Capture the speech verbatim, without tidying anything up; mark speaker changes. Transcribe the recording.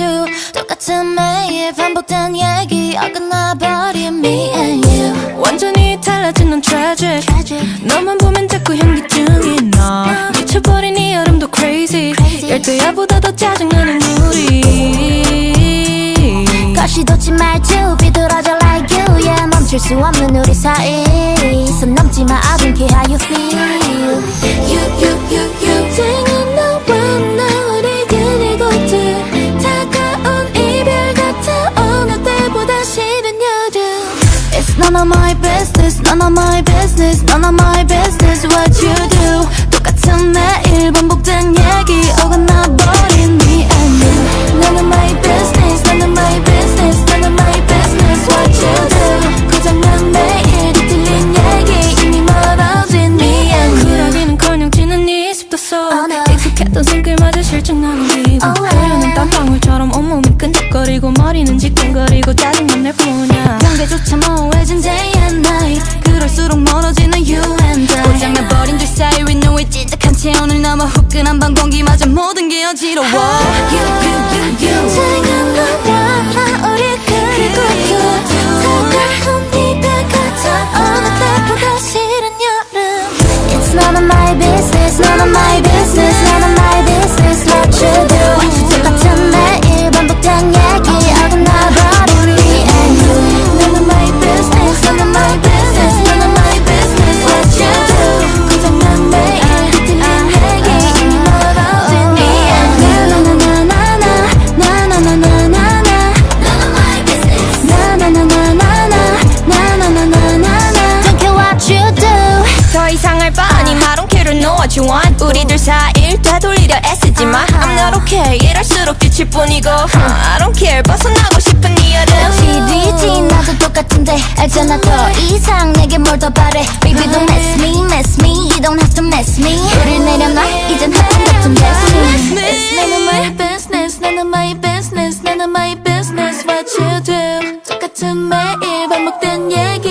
Speaker 1: do. 똑같은 매일 반복된 얘기 어긋나버린 me and you.
Speaker 2: 완전히 달라진 넌 tragic, tragic. 너만 보면 자꾸 현기증이 나. 미쳐버린 이 여름도 crazy, crazy. 열대야보다 더 짜증나는 우리.
Speaker 1: 거시도치 말투 비뚤어져 like you. Yeah, 멈출 수 없는 우리 사이. 선 넘지 마, I don't care how you feel. You, you, you, you. 생은 너와 나 우리 그리고들 다가온 이별 같아 어느 때보다 싫은 여름. It's none of my business, none of my business, none of my business what you do. 똑같은 매일 반복된 얘기 어긋나버린 me and you. None of my business, none of my business, none of my business what you do. 고장난 매일 뒤틀린 얘기 이미 멀어진 me and you.
Speaker 2: 쿨하기는커녕 지는 이 습도소
Speaker 1: oh, no.
Speaker 2: 익숙했던 손길마저 실증나는 기분.
Speaker 1: oh,
Speaker 2: 흐르는 땀방울처럼 온몸이 끈적거리고 머리는 지끈거리고 짜증만 낼 뿐이야.
Speaker 1: 관계조차 모호해진 day and night. 그럴수록 멀어지는 you and I.
Speaker 2: 고장나버린 둘 사이 we know it. 찐득한 체온을 넘어 후끈한 밤 공기마저 모든 게 어지러워. You, you, you, you.
Speaker 1: 생은 너와 나 우리 그리고 또 다가온 이별 같아 어느 때보다 싫은 여름. It's none of my business, none of my business, none of my business what you do. 똑같은 매일 반복된 얘기 어긋나버린 me and you. None of my business, none of my business, none of my business what you do. 고장난 매일 뒤틀린 얘기 이미 멀어진 me and you. 나나나나나나 나나나나나나 None of my business. 나나나나나나 나나나나나나 Don't care what you do.
Speaker 2: 더 이상 할 바 아니 I don't care to know what you want. 우리들 사이를 되돌리려 애쓰지마. I'm not okay 이럴수록 지칠 뿐이고 I don't care 벗어나고 싶은 이 여름.
Speaker 1: 지리지 나도 똑같은데 알잖아 더 이상 내게 뭘 더 바래. Baby don't mess me, mess me, you don't have to mess me. 우릴 내려놔 이젠 하품 같은 destiny. It's none of my business, none of my business, none of my business what you do. 똑같은 매일 반복된 얘기